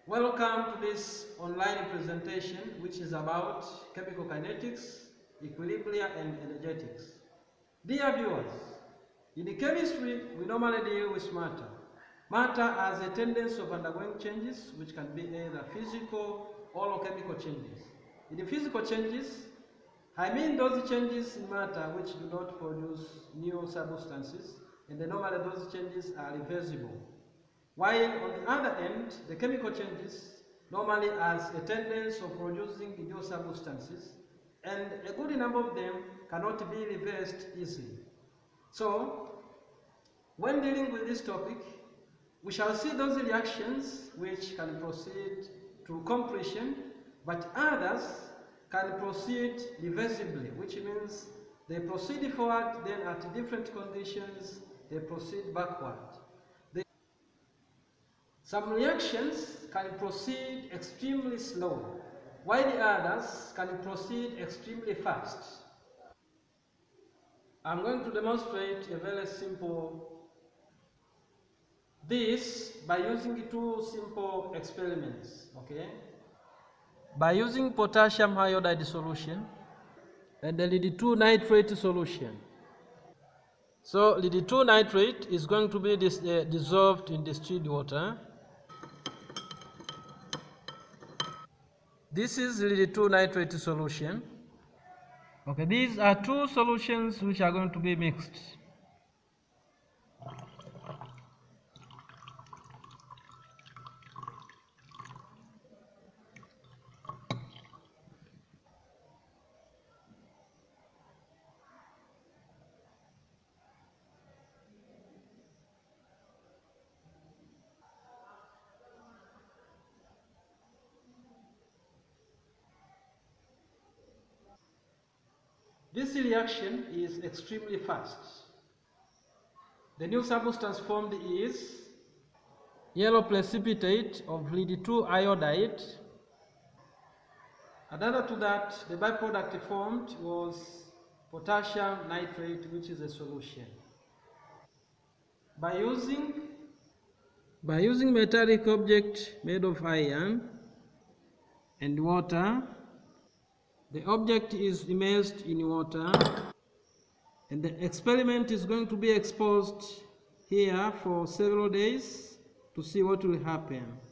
Welcome to this online presentation which is about chemical kinetics, equilibria and energetics. Dear viewers, in chemistry we normally deal with matter. Matter has a tendency of undergoing changes which can be either physical or chemical changes. In the physical changes, I mean those changes in matter which do not produce new substances, and normally those changes are reversible. While on the other end, the chemical changes normally has a tendency of producing new substances, and a good number of them cannot be reversed easily. So, when dealing with this topic, we shall see those reactions which can proceed to completion, but others can proceed reversibly, which means they proceed forward, then at different conditions they proceed backward. Some reactions can proceed extremely slow, while the others can proceed extremely fast. I'm going to demonstrate a very simple this by using two simple experiments, okay? By using potassium iodide solution and the lead-2 nitrate solution. So lead-2 nitrate is going to be dissolved in distilled water. This is lead-2 nitrate solution. Okay, these are two solutions which are going to be mixed. This reaction is extremely fast. The new substance formed is yellow precipitate of lead-2 iodide. And added to that, the byproduct formed was potassium nitrate, which is a solution. By using metallic object made of iron and water, the object is immersed in water, and the experiment is going to be exposed here for several days to see what will happen.